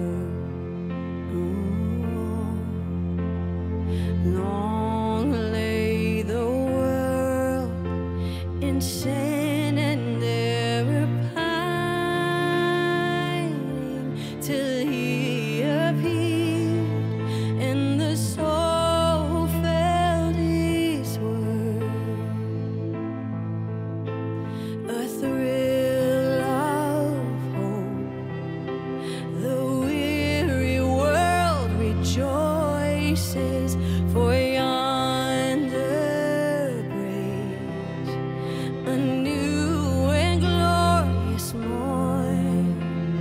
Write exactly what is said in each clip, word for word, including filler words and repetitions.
Long lay the world in sin and error pining, till he appeared, and the soul felt his word. A thrill of hope, the weary world rejoices, for yonder breaks a new and glorious morn.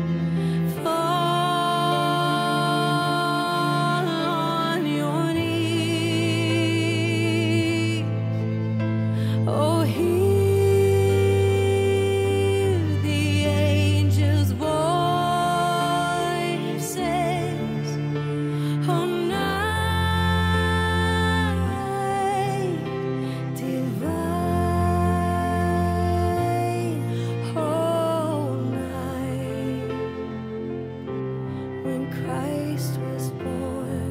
Fall on your knees, oh, hear the angels' voices. Oh, night divine, oh, night when Christ was born.